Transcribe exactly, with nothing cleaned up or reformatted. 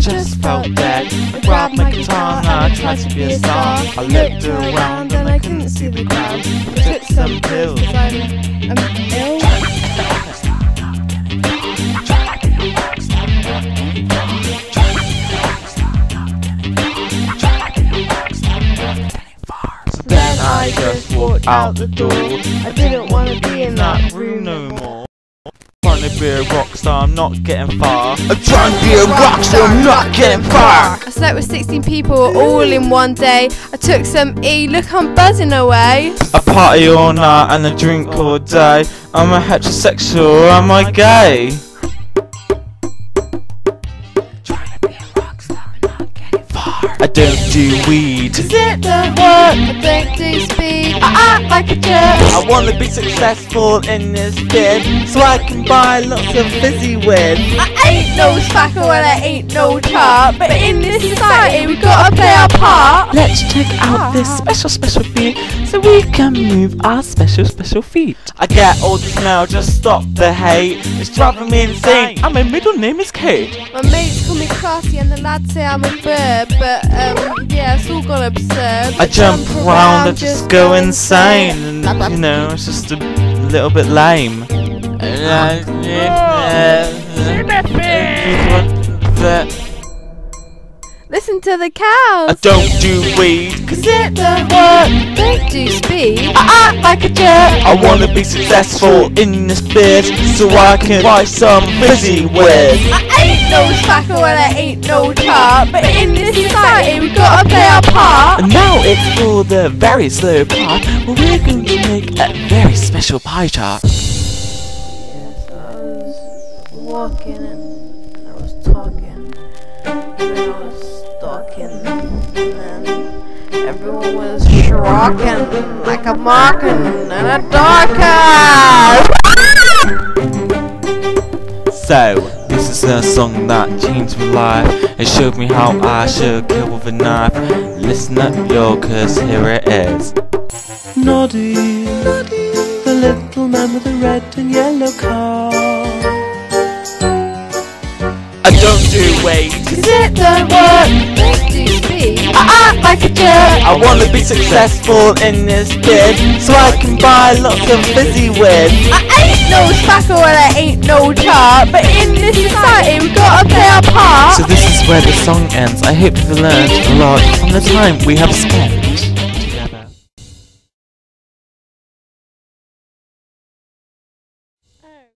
just felt dead. I grabbed my guitar and I tried to be a star. I looked around and I couldn't see the crowd. I took some pills. I'm ill. Then I just walked out the door. I didn't want to be in that room no more. Trying to be a rockstar, I'm not getting far. I'm trying to be a rockstar, I'm not getting far. I slept with sixteen people all in one day. I took some E, look I'm buzzing away. I party all night and I drink all day. I'm a heterosexual, am I gay? I don't do weed. Cause it don't work, I don't do speed. I act like a jerk. I wanna be successful in this bid, so I can buy lots of fizzy whiz. I ain't no spackle and I ain't no tart, but in this society we gotta play our part. Let's check out this special special beat, so we can move our special special feet. I get all the smell, just stop the hate. It's driving me insane, and my middle name is Kate. My mates call me classy and the lads say I'm a bird, but um, yeah, it's all gone absurd. I jump around and just go insane, and you know, it's just a little bit lame. Listen to the cows. I don't do weed, cause it don't work. Don't do speed. I act like a jerk. I wanna be successful in this bid, so I can buy some fizzy whiz. I ain't no spackle and I ain't no tart, but in this society we gotta play our part. And now it's for the very slow part, where we're going to make a very special pie chart. Yes, I was walking and I was talking, and then I was stalking, and then everyone was shrocking like a marking and a darker. So, this is a song that changed my life. It showed me how I should kill with a knife. Listen up, yo, cause here it is. Noddy, Noddy, the little man with the red and yellow car. I don't do weed, cause it don't work. Don't do speed. I act like a jerk. I wanna be successful in this bid, so I can buy lots of fizzy whiz. I ain't no spackle and I ain't no tart, but in this society we gotta play our part. So this is where the song ends. I hope you've learned a lot from the time we have spent.